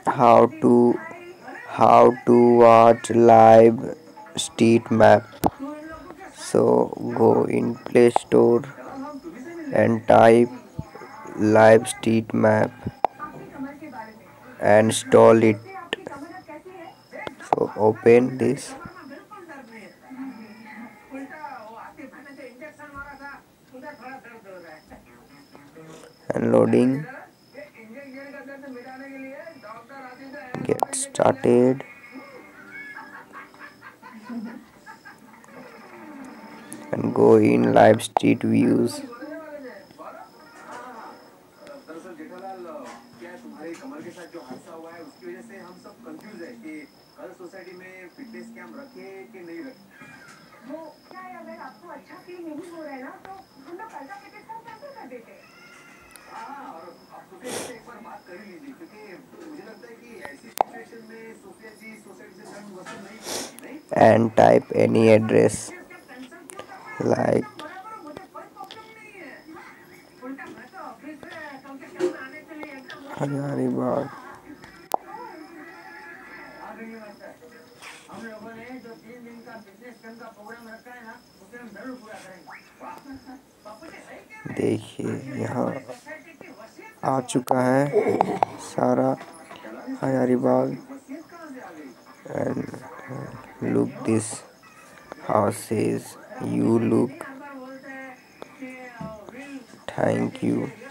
how to watch live street map. So go in Play Store and type live street map and install it. So open this and loading. Get started and go in live street views. And type any address like Hazaribagh. देखिए यहाँ आ चुका है सारा Hazaribagh and look this houses. You look. Thank you.